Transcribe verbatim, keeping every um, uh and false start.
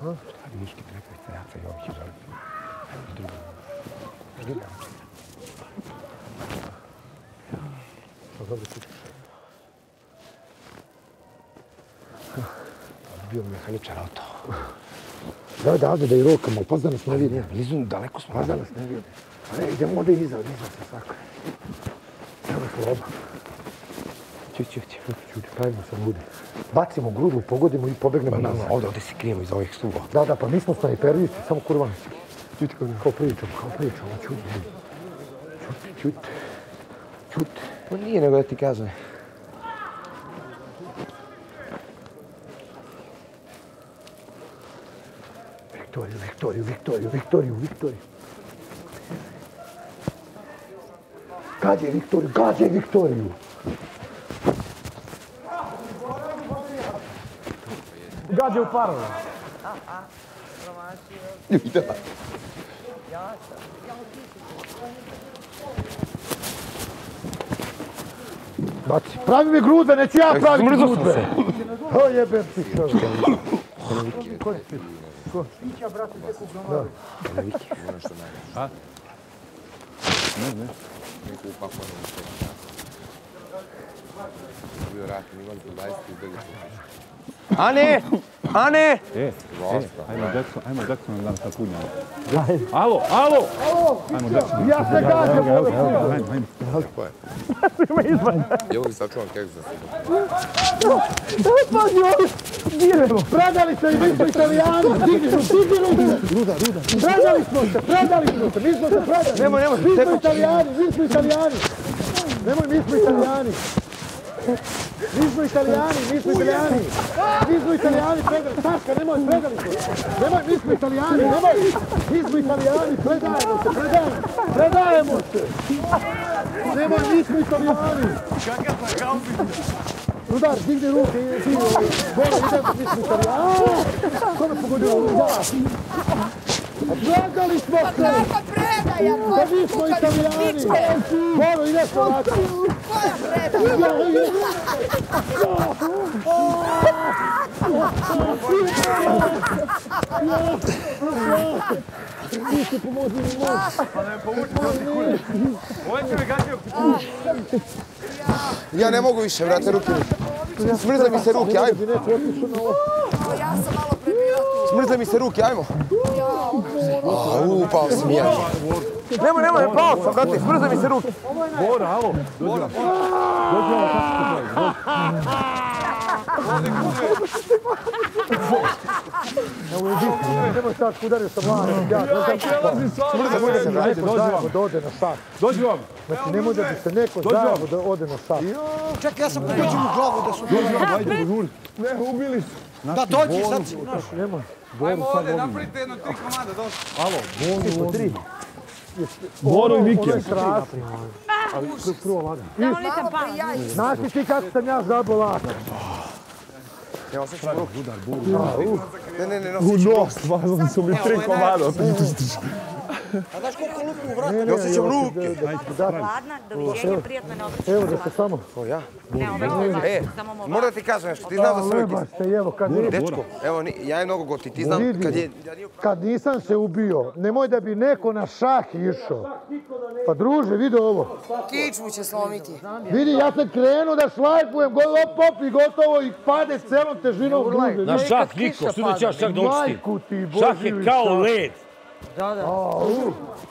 Stari muški trepaj, stajaca Jović, izvoli. Ajde, drugo. Ajde, da. Pa dobro ti. Bio mehaničar auto. Da, da, da i rokamo, pazda nas ne vidi. Blizu, daleko smo. Pazda nas ne vidi. Ne, idemo ovdje iza, iza se svako. Evo sloba. Ćuti, ćuti. Ćuti, pravimo se ludi. Bacimo grudu, pogodimo i pobegnemo nazad. Ovdje, ovdje se krijemo iz ovih stuba. Da, da, pa mi smo snajperisti, samo kurvanici. Ćuti, kao pričamo, kao pričamo, ćuti. Ćuti, ćuti. Ćuti. Pa nije nego da ti kažem. Viktoriju, Viktoriju, Viktoriju, Viktoriju, Viktoriju. Gađaj Viktoriju, gađaj Viktoriju. Gađaj u parovu. Da. Baci, pravi mi grude, neću ja praviti Smrzao sam grude. se. O jebem ti čovjek. Ko je ti? Ko? Ića, brate, teku Da. A? Ne, ne. Neku upakonu u sve. Bio rat, imali su dvadeset i ubili su. Ane! Ane! E, ajmo Jackson, ajmo Jackson da nam sapunja. Alo, alo! Ajmo Jackson. Ja se gađam ove Ajmo, ajmo, ajmo. Tako je. Evo mi sačuvam keks za sebe. Pazi ovdje! Diremo! Predali se i mi smo Italijani! Digni su, digni ruke! Ruda, ruda. Predali smo se, predali smo se, mi smo se predali! Nemoj, nemoj, Mi smo tebi- Italijani, mi smo Italijani! Nemoj, mi smo Italijani! Mi smo Italijani, mi smo Italijani! Mi smo Italijani, predali! Saška, nemoj, predali smo se! Nemoj, mi smo Italijani, nemoj! Mi smo Italijani, predajemo se, predajemo! Predajemo se! Nemoj, mi smo Italijani! Rudar, digni ruke i ti, Bora, idemo, mi smo Italijani! Ko me pogodio? Ja! Predali smo se! Predaja, Da mi smo Italijani! Boro, ide se ovako! koja predaja? Ti se pomozi mi moć! Pa ne povuči nosi kule. Ovo će me gađao. Ja ne mogu više, vrate, ruke mi. Smrza mi se ruke, ajmo. Ja sam malo prebila tu. Smrza mi se ruke, ajmo. A, upao sam ja. Nemoj, nemoj, pao sam, brate, smrza mi se ruke. Bora, alo. Dođi vam. Dođi vam, kako se pravi. Evo je biti, nemoj sad udario sa mlanom. Ja, ne znam Smrza se, ajde, dođi vam. da ode na sat. Dođi vam. Znači, nemoj da bi se neko zajebo da ode na sat. Čekaj, ja sam pogođen u glavu da su... Dođi vam, ajde, požuri. Ne, ubili su. Da dođi sad si. Nemoj. Ajmo ovdje, napravite jedno tri komada, došli. Alo, Boru, Po tri. Boru i Vike. Ono je strašno. Ali prvo lagano. Malo prije ja isto. Znaš li ti kako sam ja zabol lagano? Ja osjećam ruke. Udar, Boru. Ne, ne, ne, U nosit ću ruke. nos, stvarno su mi tri komada. A znaš koliko lupu u vrat? Ne, ne, Ja osjećam evo, ruke. da, Ladna, doviđenja, prijatno ne obraćam. evo da se samo... O, ja? Ne obraćam, E, samo mogu. moram da ti kažem nešto, ti znao da sam uvijek... Leba ste, evo, kad, ni- Dečko, evo, ni- ja je mnogo goti, ti znam Vidi. kad je... kad nisam se ubio, nemoj da bi neko na šah išao. Pa druže, vidi ovo. Kičmu će slomiti. Vidi, ja sam krenuo da šlajfujem, go- op, op i gotovo i pade celom težinom druže. Na šah niko, što da ćeš šah da očistim? Majku ti, Šah je Božiju i kao šah. led. Da, da. Au.